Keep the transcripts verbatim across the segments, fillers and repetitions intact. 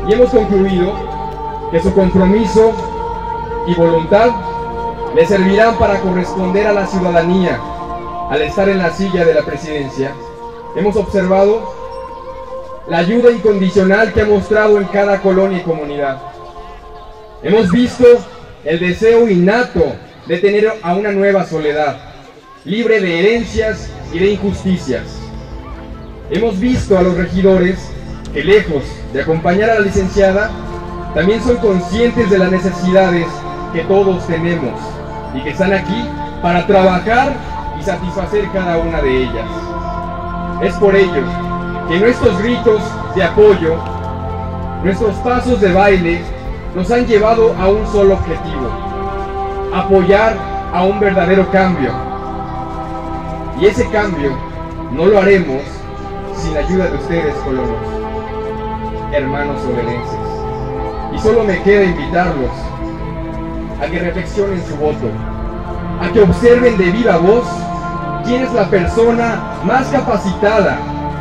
y hemos concluido que su compromiso y voluntad le servirán para corresponder a la ciudadanía al estar en la silla de la presidencia. Hemos observado la ayuda incondicional que ha mostrado en cada colonia y comunidad. Hemos visto el deseo innato de tener a una nueva Soledad, libre de herencias y de injusticias. Hemos visto a los regidores que, lejos de acompañar a la licenciada, también son conscientes de las necesidades que todos tenemos y que están aquí para trabajar y satisfacer cada una de ellas. Es por ello que nuestros gritos de apoyo, nuestros pasos de baile, nos han llevado a un solo objetivo: apoyar a un verdadero cambio. Y ese cambio no lo haremos sin la ayuda de ustedes, colonos, hermanos solerenses. Y solo me queda invitarlos a que reflexionen su voto, a que observen de viva voz quién es la persona más capacitada.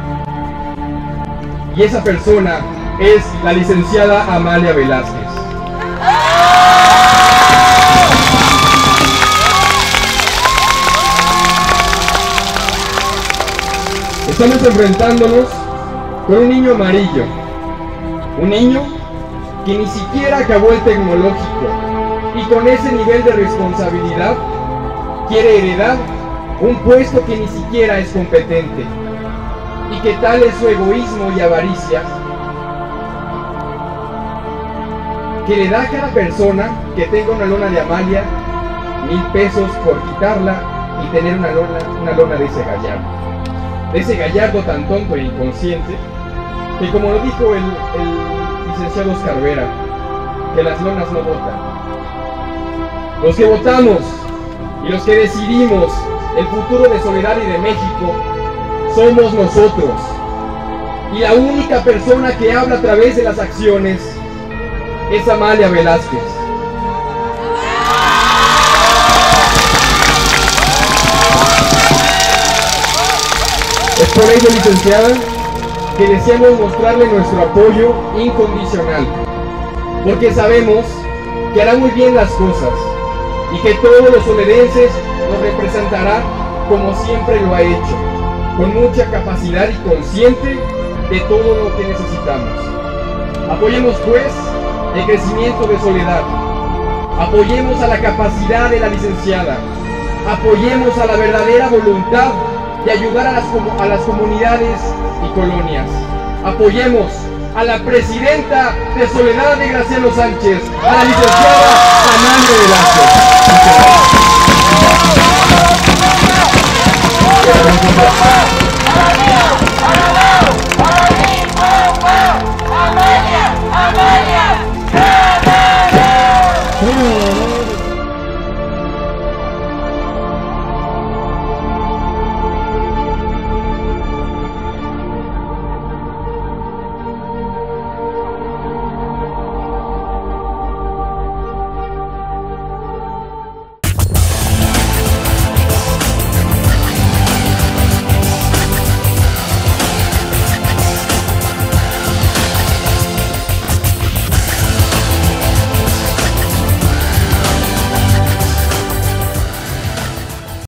Y esa persona es la licenciada Amalia Velázquez. Estamos enfrentándonos con un niño amarillo, un niño que ni siquiera acabó el tecnológico y con ese nivel de responsabilidad quiere heredar un puesto que ni siquiera es competente. Y que tal es su egoísmo y avaricia que le da a cada persona que tenga una lona de Amalia mil pesos por quitarla y tener una lona, una lona de ese gallardo. De ese gallardo tan tonto e inconsciente que, como lo dijo el, el licenciado Oscar Vera, que las lonas no votan. Los que votamos y los que decidimos el futuro de Soledad y de México somos nosotros. Y la única persona que habla a través de las acciones es Amalia Velázquez. Es por ello, licenciada, que deseamos mostrarle nuestro apoyo incondicional, porque sabemos que hará muy bien las cosas y que todos los solerenses nos representará como siempre lo ha hecho, con mucha capacidad y consciente de todo lo que necesitamos. Apoyemos pues el crecimiento de Soledad, apoyemos a la capacidad de la licenciada, apoyemos a la verdadera voluntad de ayudar a las, a las comunidades y colonias. Apoyemos a la presidenta de Soledad de Graciano Sánchez, a la licenciada Amalia Velázquez.